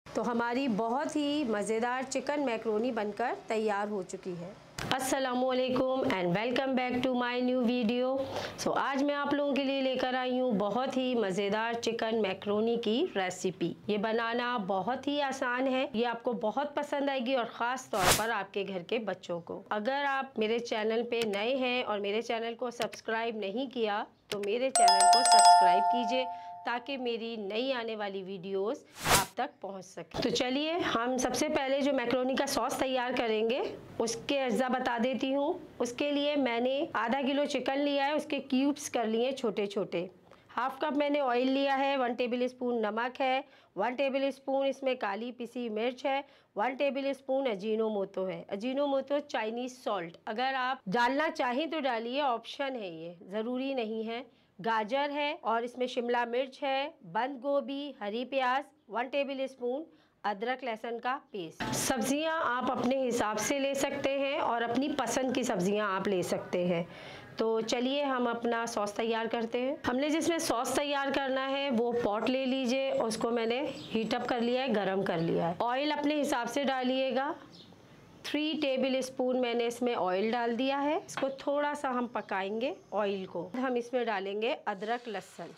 तो हमारी बहुत ही मज़ेदार चिकन मैक्रोनी बनकर तैयार हो चुकी है। अस्सलामुअलैकुम and welcome back to my new video. आज मैं आप लोगों के लिए लेकर आई हूँ बहुत ही मज़ेदार चिकन मैक्रोनी की रेसिपी। ये बनाना बहुत ही आसान है, ये आपको बहुत पसंद आएगी और ख़ास तौर पर आपके घर के बच्चों को। अगर आप मेरे चैनल पे नए हैं और मेरे चैनल को सब्सक्राइब नहीं किया तो मेरे चैनल को सब्सक्राइब कीजिए ताकि मेरी नई आने वाली वीडियोस आप तक पहुंच सके। तो चलिए हम सबसे पहले जो मैक्रोनी का सॉस तैयार करेंगे उसके अज्जा बता देती हूँ। उसके लिए मैंने आधा किलो चिकन लिया है, उसके क्यूब्स कर लिए छोटे छोटे। हाफ कप मैंने ऑयल लिया है, 1 टेबल स्पून नमक है, 1 टेबल स्पून इसमें काली पिसी मिर्च है, 1 टेबल स्पून अजीनोमोटो है। अजीनोमोटो चाइनीज़ सॉल्ट, अगर आप डालना चाहें तो डालिए, ऑप्शन है, ये ज़रूरी नहीं है। गाजर है और इसमें शिमला मिर्च है, बंद गोभी, हरी प्याज, 1 टेबल स्पून अदरक लहसुन का पेस्ट। सब्जियां आप अपने हिसाब से ले सकते हैं और अपनी पसंद की सब्जियां आप ले सकते हैं। तो चलिए हम अपना सॉस तैयार करते हैं। हमने जिसमें सॉस तैयार करना है वो पॉट ले लीजिए, उसको मैंने हीट अप कर लिया है, गरम कर लिया है। ऑयल अपने हिसाब से डालिएगा। 3 टेबल स्पून मैंने इसमें ऑयल डाल दिया है। इसको थोड़ा सा हम पकाएंगे ऑयल को। हम इसमें डालेंगे अदरक लहसुन।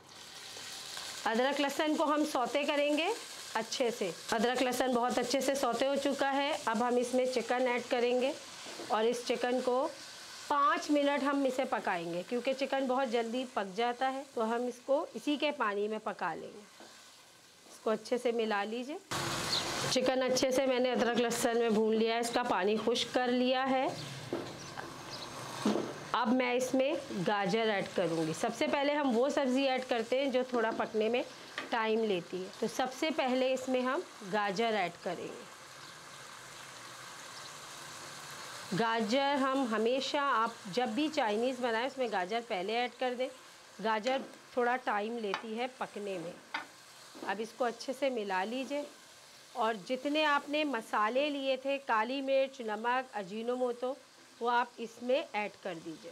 अदरक लहसुन को हम सौते करेंगे अच्छे से। अदरक लहसुन बहुत अच्छे से सौते हो चुका है। अब हम इसमें चिकन ऐड करेंगे और इस चिकन को 5 मिनट हम इसे पकाएंगे, क्योंकि चिकन बहुत जल्दी पक जाता है। तो हम इसको इसी के पानी में पका लेंगे। इसको अच्छे से मिला लीजिए। चिकन अच्छे से मैंने अदरक लहसुन में भून लिया है, इसका पानी खुश्क कर लिया है। अब मैं इसमें गाजर ऐड करूँगी। सबसे पहले हम वो सब्ज़ी ऐड करते हैं जो थोड़ा पकने में टाइम लेती है। तो सबसे पहले इसमें हम गाजर ऐड करेंगे। गाजर हम हमेशा, आप जब भी चाइनीज़ बनाएं उसमें गाजर पहले ऐड कर दें। गाजर थोड़ा टाइम लेती है पकने में। अब इसको अच्छे से मिला लीजिए और जितने आपने मसाले लिए थे, काली मिर्च, नमक, अजीनोमोटो, वो आप इसमें ऐड कर दीजिए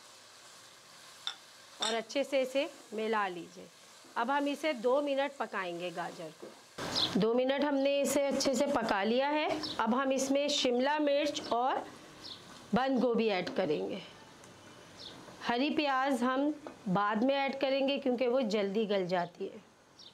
और अच्छे से इसे मिला लीजिए। अब हम इसे 2 मिनट पकाएंगे गाजर को। 2 मिनट हमने इसे अच्छे से पका लिया है। अब हम इसमें शिमला मिर्च और बंद गोभी ऐड करेंगे। हरी प्याज हम बाद में ऐड करेंगे क्योंकि वो जल्दी गल जाती है।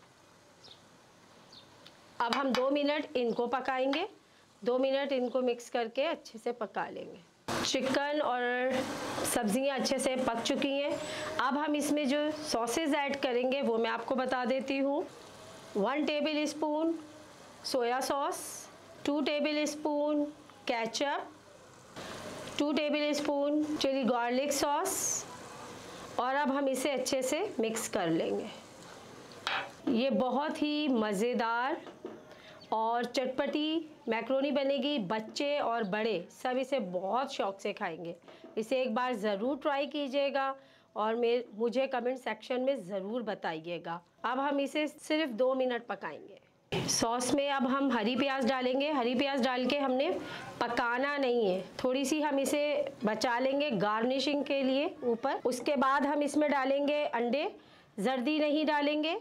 अब हम 2 मिनट इनको पकाएंगे। 2 मिनट इनको मिक्स करके अच्छे से पका लेंगे। चिकन और सब्जियां अच्छे से पक चुकी हैं। अब हम इसमें जो सॉसेज ऐड करेंगे वो मैं आपको बता देती हूँ। 1 table spoon soya sauce, 2 table spoon ketchup, 2 table spoon chilli garlic sauce, और अब हम इसे अच्छे से मिक्स कर लेंगे। ये बहुत ही मज़ेदार और चटपटी मैक्रोनी बनेगी। बच्चे और बड़े सब इसे बहुत शौक़ से खाएंगे। इसे एक बार ज़रूर ट्राई कीजिएगा और मुझे कमेंट सेक्शन में ज़रूर बताइएगा। अब हम इसे सिर्फ 2 मिनट पकाएंगे। सॉस में अब हम हरी प्याज डालेंगे। हरी प्याज डाल के हमने पकाना नहीं है, थोड़ी सी हम इसे बचा लेंगे गार्निशिंग के लिए ऊपर। उसके बाद हम इसमें डालेंगे अंडे। जर्दी नहीं डालेंगे,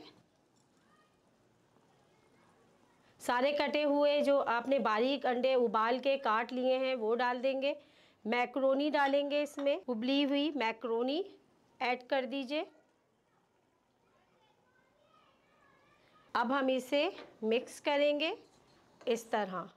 सारे कटे हुए जो आपने बारीक अंडे उबाल के काट लिए हैं वो डाल देंगे। मैक्रोनी डालेंगे, इसमें उबली हुई मैक्रोनी ऐड कर दीजिए। अब हम इसे मिक्स करेंगे इस तरह।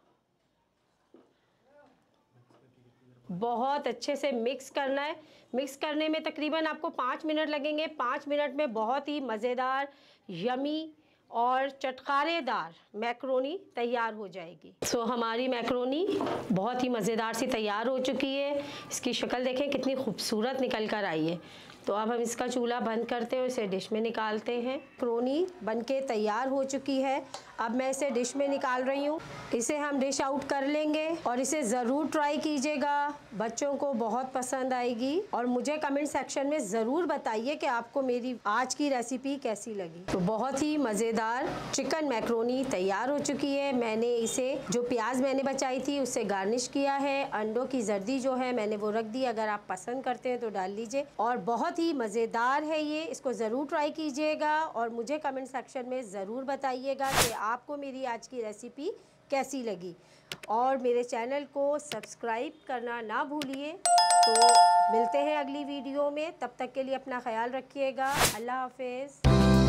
बहुत अच्छे से मिक्स करना है। मिक्स करने में तकरीबन आपको 5 मिनट लगेंगे। 5 मिनट में बहुत ही मज़ेदार, यमी और चटखारेदार मैक्रोनी तैयार हो जाएगी। सो हमारी मैक्रोनी बहुत ही मज़ेदार सी तैयार हो चुकी है। इसकी शक्ल देखें कितनी खूबसूरत निकल कर आई है। तो अब हम इसका चूल्हा बंद करते हैं और इसे डिश में निकालते हैं। मैक्रोनी बनके तैयार हो चुकी है। अब मैं इसे डिश में निकाल रही हूँ। इसे हम डिश आउट कर लेंगे और इसे ज़रूर ट्राई कीजिएगा, बच्चों को बहुत पसंद आएगी। और मुझे कमेंट सेक्शन में ज़रूर बताइए कि आपको मेरी आज की रेसिपी कैसी लगी। तो बहुत ही मज़ेदार चिकन मैक्रोनी तैयार हो चुकी है। मैंने इसे, जो प्याज मैंने बचाई थी उससे गार्निश किया है। अंडों की जर्दी जो है मैंने वो रख दी, अगर आप पसंद करते हैं तो डाल लीजिए। और बहुत ही मज़ेदार है ये, इसको ज़रूर ट्राई कीजिएगा और मुझे कमेंट सेक्शन में ज़रूर बताइएगा कि आपको मेरी आज की रेसिपी कैसी लगी, और मेरे चैनल को सब्सक्राइब करना ना भूलिए। तो मिलते हैं अगली वीडियो में, तब तक के लिए अपना ख्याल रखिएगा। अल्लाह हाफिज़।